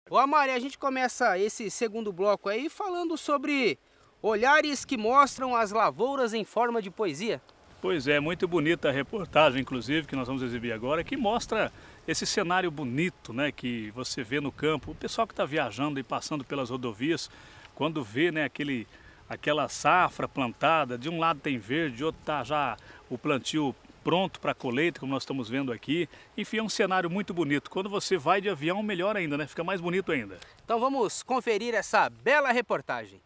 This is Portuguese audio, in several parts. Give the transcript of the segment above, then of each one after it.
Ô Amari, a gente começa esse segundo bloco aí falando sobre olhares que mostram as lavouras em forma de poesia. Pois é, muito bonita a reportagem, inclusive, que nós vamos exibir agora, que mostra esse cenário bonito, né, que você vê no campo. O pessoal que está viajando e passando pelas rodovias, quando vê, né, aquela safra plantada, de um lado tem verde, de outro está já o plantio pronto para a colheita, como nós estamos vendo aqui. Enfim, é um cenário muito bonito. Quando você vai de avião, melhor ainda, né? Fica mais bonito ainda. Então vamos conferir essa bela reportagem.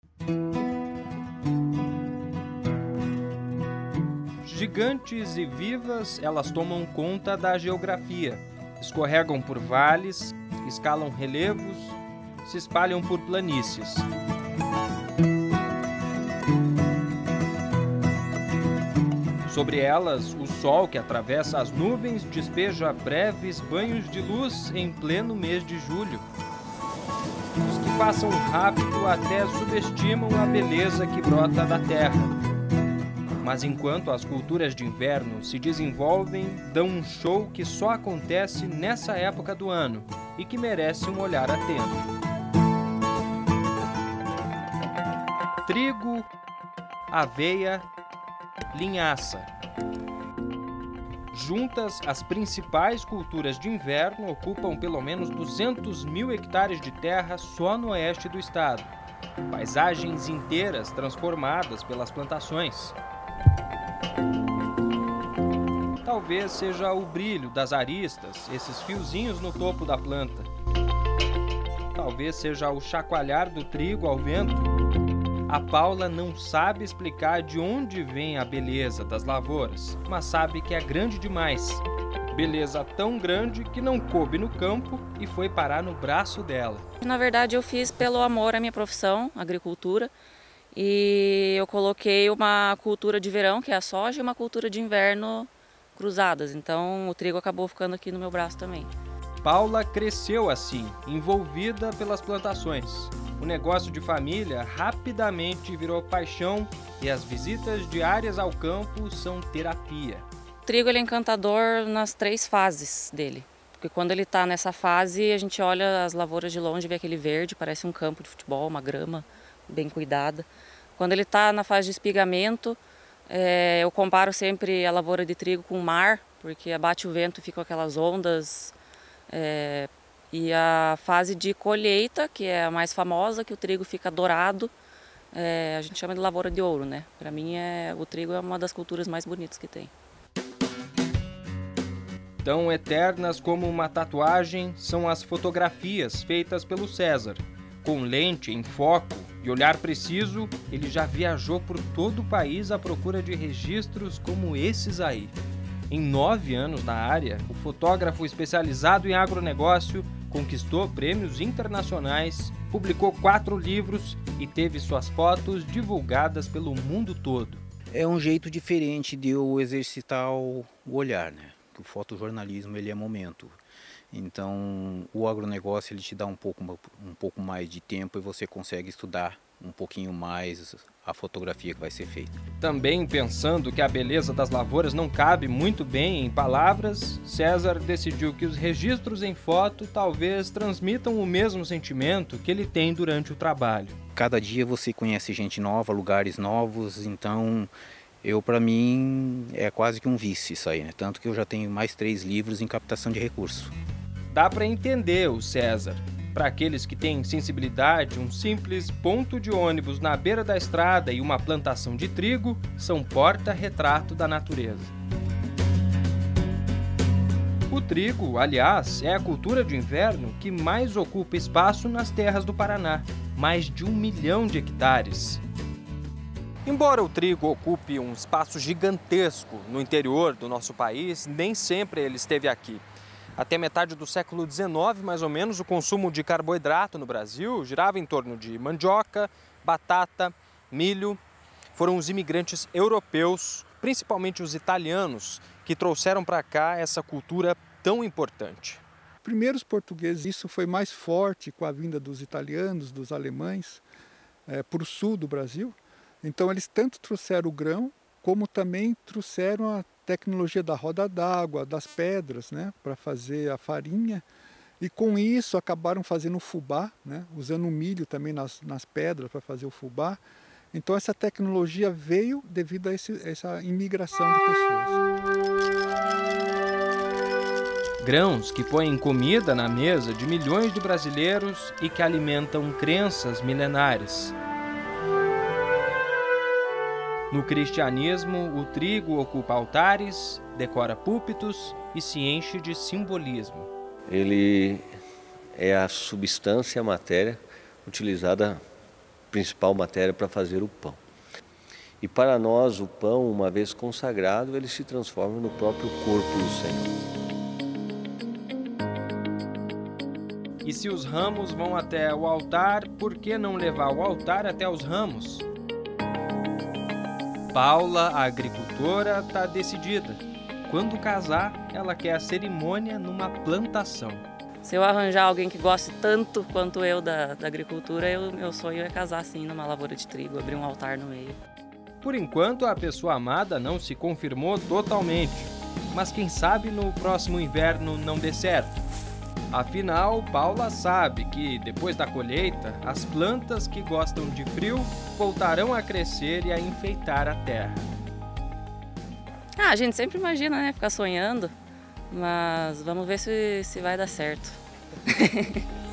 Gigantes e vivas, elas tomam conta da geografia. Escorregam por vales, escalam relevos, se espalham por planícies. Sobre elas, o sol que atravessa as nuvens despeja breves banhos de luz em pleno mês de julho. Os que passam rápido até subestimam a beleza que brota da terra. Mas enquanto as culturas de inverno se desenvolvem, dão um show que só acontece nessa época do ano e que merece um olhar atento. Trigo, aveia, linhaça. Juntas, as principais culturas de inverno ocupam pelo menos 200 mil hectares de terra só no oeste do estado. Paisagens inteiras transformadas pelas plantações. Talvez seja o brilho das aristas, esses fiozinhos no topo da planta. Talvez seja o chacoalhar do trigo ao vento. A Paula não sabe explicar de onde vem a beleza das lavouras, mas sabe que é grande demais. Beleza tão grande que não coube no campo e foi parar no braço dela. Na verdade, eu fiz pelo amor à minha profissão, agricultura, e eu coloquei uma cultura de verão, que é a soja, e uma cultura de inverno cruzadas. Então, o trigo acabou ficando aqui no meu braço também. Paula cresceu assim, envolvida pelas plantações. O negócio de família rapidamente virou paixão e as visitas diárias ao campo são terapia. O trigo ele é encantador nas 3 fases dele. Porque quando ele está nessa fase, a gente olha as lavouras de longe e vê aquele verde, parece um campo de futebol, uma grama bem cuidada. Quando ele está na fase de espigamento, eu comparo sempre a lavoura de trigo com o mar, porque abate o vento e ficam aquelas ondas. E a fase de colheita, que é a mais famosa, que o trigo fica dourado, a gente chama de lavoura de ouro, né? Para mim, o trigo é uma das culturas mais bonitas que tem. Tão eternas como uma tatuagem são as fotografias feitas pelo César. Com lente em foco e olhar preciso, ele já viajou por todo o país à procura de registros como esses aí. Em 9 anos na área, o fotógrafo especializado em agronegócio conquistou prêmios internacionais, publicou 4 livros e teve suas fotos divulgadas pelo mundo todo. É um jeito diferente de eu exercitar o olhar, né? O fotojornalismo ele é momento. Então o agronegócio ele te dá um pouco mais de tempo e você consegue estudar um pouquinho mais a fotografia que vai ser feita. Também pensando que a beleza das lavouras não cabe muito bem em palavras, César decidiu que os registros em foto talvez transmitam o mesmo sentimento que ele tem durante o trabalho. Cada dia você conhece gente nova, lugares novos, então para mim é quase que um vício isso aí, né? Tanto que eu já tenho mais 3 livros em captação de recursos. Dá para entender o César. Para aqueles que têm sensibilidade, um simples ponto de ônibus na beira da estrada e uma plantação de trigo são porta-retrato da natureza. O trigo, aliás, é a cultura de inverno que mais ocupa espaço nas terras do Paraná, mais de 1 milhão de hectares. Embora o trigo ocupe um espaço gigantesco no interior do nosso país, nem sempre ele esteve aqui. Até metade do século XIX, mais ou menos, o consumo de carboidrato no Brasil girava em torno de mandioca, batata, milho. Foram os imigrantes europeus, principalmente os italianos, que trouxeram para cá essa cultura tão importante. Primeiro os portugueses, isso foi mais forte com a vinda dos italianos, dos alemães, para o sul do Brasil. Então eles tanto trouxeram o grão, como também trouxeram a tecnologia da roda d'água, das pedras, né, para fazer a farinha E com isso acabaram fazendo o fubá, né? Usando o milho também nas pedras para fazer o fubá. Então essa tecnologia veio devido a essa imigração de pessoas. Grãos que põem comida na mesa de milhões de brasileiros e que alimentam crenças milenares. No cristianismo, o trigo ocupa altares, decora púlpitos e se enche de simbolismo. Ele é a substância, a matéria utilizada, principal matéria para fazer o pão. E para nós o pão, uma vez consagrado, ele se transforma no próprio corpo do Senhor. E se os ramos vão até o altar, por que não levar o altar até os ramos? Paula, a agricultora, está decidida. Quando casar, ela quer a cerimônia numa plantação. Se eu arranjar alguém que goste tanto quanto eu da agricultura, meu sonho é casar assim numa lavoura de trigo, abrir um altar no meio. Por enquanto, a pessoa amada não se confirmou totalmente, mas quem sabe no próximo inverno não dê certo. Afinal, Paula sabe que, depois da colheita, as plantas que gostam de frio voltarão a crescer e a enfeitar a terra. A gente sempre imagina, né? Ficar sonhando, mas vamos ver se vai dar certo.